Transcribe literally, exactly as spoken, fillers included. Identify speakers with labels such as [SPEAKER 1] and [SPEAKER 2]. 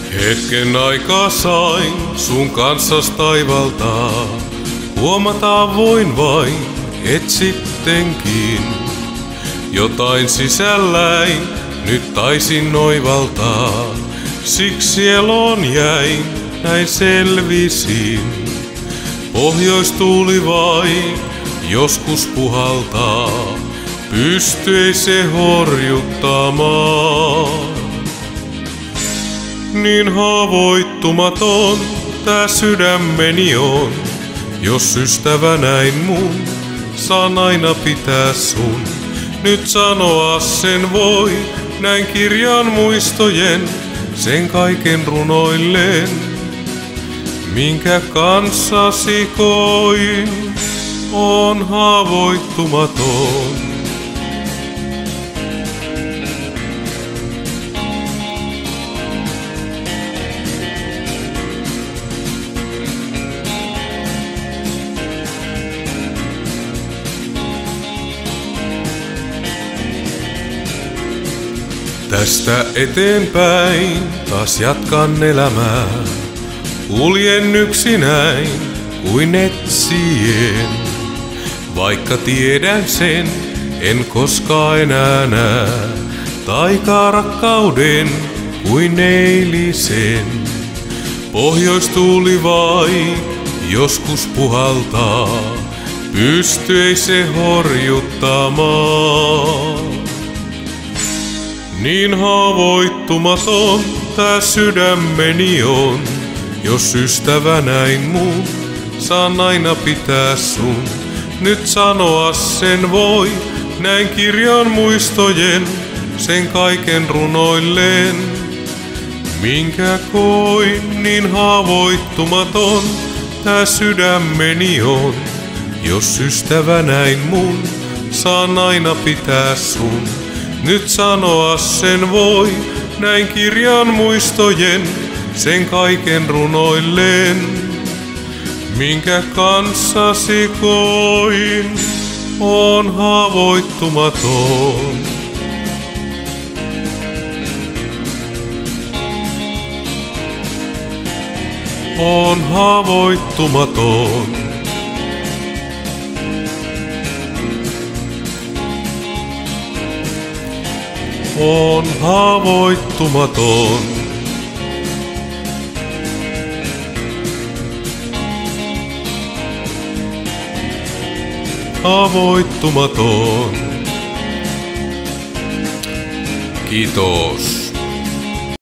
[SPEAKER 1] Hetken aikaa sain sun kanssas taivaltaa. Huomataan voin vain, et sittenkin. Jotain sisälläin nyt taisin oivaltaa. Siksi eloon jäin, näin selvisin. Pohjoistuuli vain joskus puhaltaa. Pystyi se horjuttamaan. Niin haavoittumaton tää sydämeni on. Jos ystävä näin mun, saan aina pitää sun. Nyt sanoa sen voi, näin kirjan muistojen, sen kaiken runoilleen, minkä kanssasi koin, on haavoittumaton. Tästä eteenpäin taas jatkan elämää. Kuljen yksinäin kuin etsien. Vaikka tiedän sen, en koskaan enää näe. Taikaa rakkauden kuin eilisen. Pohjoistuuli vain joskus puhaltaa. Pystyi se horjuttamaan. Niin haavoittumaton tää sydämeni on. Jos ystävä näin mun, saan aina pitää sun. Nyt sanoa sen voi, näin kirjan muistojen, sen kaiken runoilleen, minkä koin. Niin haavoittumaton tää sydämeni on. Jos ystävä näin mun, saan aina pitää sun. Nyt sanoa sen voi, näin kirjan muistojen, sen kaiken runoilleen, minkä kanssasi koin, on haavoittumaton. On haavoittumaton. On haavoittumaton. Haavoittumaton. Kiitos.